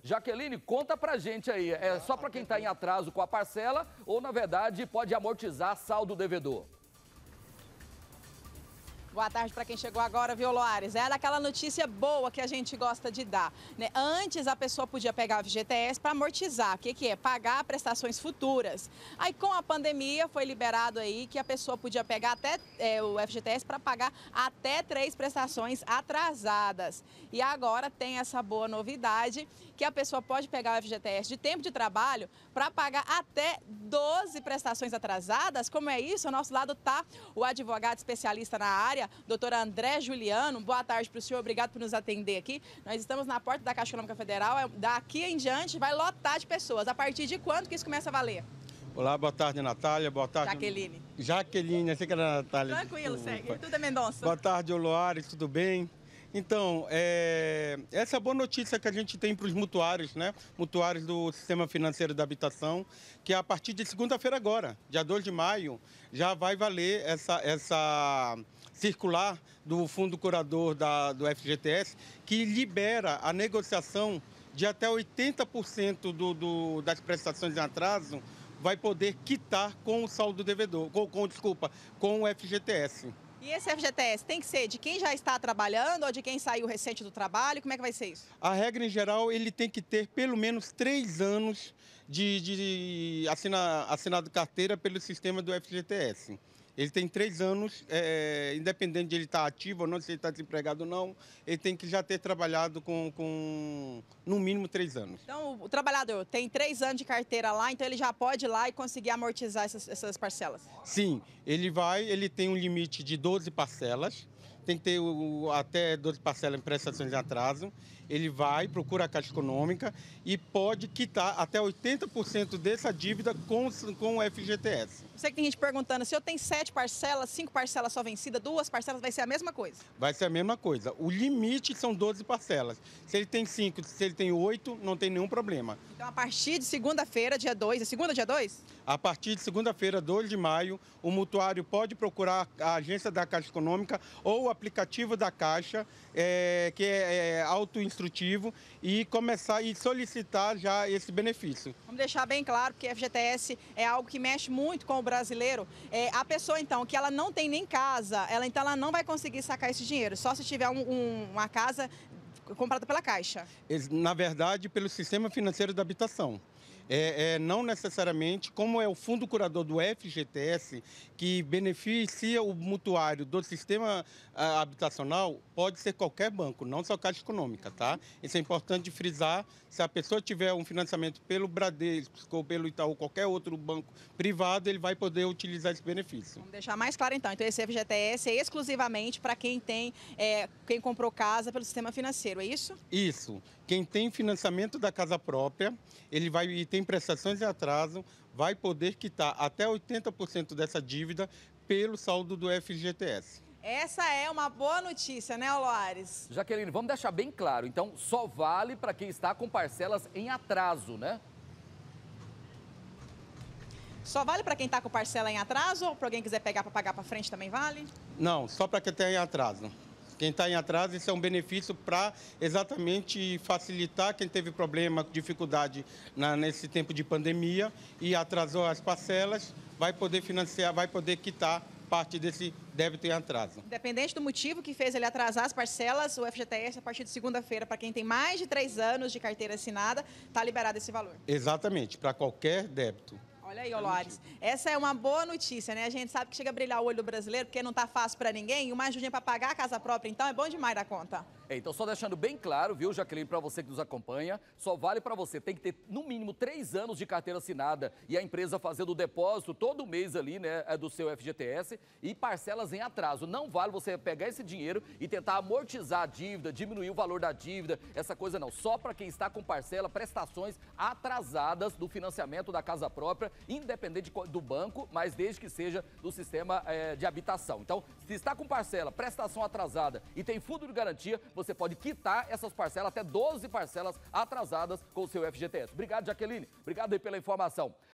Jaqueline, conta pra gente aí, é só pra quem tá em atraso com a parcela ou, na verdade, pode amortizar saldo devedor? Boa tarde para quem chegou agora, viu, Loares? Era aquela notícia boa que a gente gosta de dar, né? Antes a pessoa podia pegar o FGTS para amortizar. O que é? Pagar prestações futuras. Aí com a pandemia foi liberado aí que a pessoa podia pegar até o FGTS para pagar até 3 prestações atrasadas. E agora tem essa boa novidade que a pessoa pode pegar o FGTS de tempo de trabalho para pagar até 12 prestações atrasadas. Como é isso? Ao nosso lado está o advogado especialista na área, doutor André Juliano. Boa tarde para o senhor, obrigado por nos atender aqui. Nós estamos na porta da Caixa Econômica Federal, daqui em diante vai lotar de pessoas. A partir de quando que isso começa a valer? Olá, boa tarde, Natália, boa tarde... Jaqueline. Jaqueline, achei que era Natália. Tranquilo, desculpa. segue, tudo é Mendonça. Boa tarde, Loares, tudo bem? Então, essa é a boa notícia que a gente tem para os mutuários, né? Mutuários do Sistema Financeiro da Habitação, que a partir de segunda-feira agora, dia 2 de maio, já vai valer essa circular do Fundo Curador do FGTS, que libera a negociação de até 80% das prestações em atraso, vai poder quitar com o saldo devedor, com o FGTS. E esse FGTS tem que ser de quem já está trabalhando ou de quem saiu recente do trabalho? Como é que vai ser isso? A regra, em geral, ele tem que ter pelo menos 3 anos de assinado carteira pelo sistema do FGTS. Ele tem 3 anos, independente de ele estar ativo ou não, se ele está desempregado ou não, ele tem que já ter trabalhado com no mínimo 3 anos. Então, o trabalhador tem 3 anos de carteira lá, então ele já pode ir lá e conseguir amortizar essas parcelas? Sim, ele tem um limite de 12 parcelas, tem que ter até 12 parcelas em prestações de atraso. Ele vai, procura a Caixa Econômica e pode quitar até 80% dessa dívida com o FGTS. Sei que tem gente perguntando, se eu tenho 7 parcelas, 5 parcelas só vencidas, 2 parcelas, vai ser a mesma coisa? Vai ser a mesma coisa. O limite são 12 parcelas. Se ele tem 5, se ele tem 8, não tem nenhum problema. Então, a partir de segunda-feira, dia 2, é segunda, dia 2? A partir de segunda-feira, 2 de maio, o mutuário pode procurar a agência da Caixa Econômica ou o aplicativo da Caixa, que é autoinstrutivo, e começar e solicitar já esse benefício. Vamos deixar bem claro que FGTS é algo que mexe muito com o brasileiro. A pessoa, então, que ela não tem nem casa, ela não vai conseguir sacar esse dinheiro, só se tiver uma casa comprada pela Caixa. Na verdade, pelo Sistema Financeiro da Habitação. Não necessariamente, como é o Fundo Curador do FGTS, que beneficia o mutuário do sistema habitacional, pode ser qualquer banco, não só Caixa Econômica, tá? Isso é importante frisar. Se a pessoa tiver um financiamento pelo Bradesco ou pelo Itaú, qualquer outro banco privado, ele vai poder utilizar esse benefício. Vamos deixar mais claro então. Então esse FGTS é exclusivamente para quem quem comprou casa pelo sistema financeiro, é isso? Isso. Quem tem financiamento da casa própria, ele vai e tem prestações em atraso, vai poder quitar até 80% dessa dívida pelo saldo do FGTS. Essa é uma boa notícia, né, Loares? Jaqueline, vamos deixar bem claro, então só vale para quem está com parcelas em atraso, né? Só vale para quem está com parcela em atraso ou para alguém quiser pegar para pagar para frente também vale? Não, só para quem está em atraso. Quem está em atraso, isso é um benefício para exatamente facilitar quem teve problema, dificuldade nesse tempo de pandemia e atrasou as parcelas, vai poder financiar, vai poder quitar parte desse débito em atraso. Independente do motivo que fez ele atrasar as parcelas, o FGTS, a partir de segunda-feira, para quem tem mais de 3 anos de carteira assinada, está liberado esse valor. Exatamente, para qualquer débito. Olha aí, Loares, essa é uma boa notícia, né? A gente sabe que chega a brilhar o olho do brasileiro, porque não está fácil para ninguém, e uma ajudinha para pagar a casa própria, então, é bom demais da conta. Então, só deixando bem claro, viu, Jaqueline, para você que nos acompanha, só vale para você, tem que ter no mínimo 3 anos de carteira assinada e a empresa fazendo o depósito todo mês ali, né, do seu FGTS e parcelas em atraso. Não vale você pegar esse dinheiro e tentar amortizar a dívida, diminuir o valor da dívida, essa coisa não. Só para quem está com parcela, prestações atrasadas do financiamento da casa própria, independente do banco, mas desde que seja do sistema de habitação. Então, se está com parcela, prestação atrasada e tem fundo de garantia, você pode quitar essas parcelas, até 12 parcelas atrasadas com o seu FGTS. Obrigado, Jaqueline. Obrigado aí pela informação.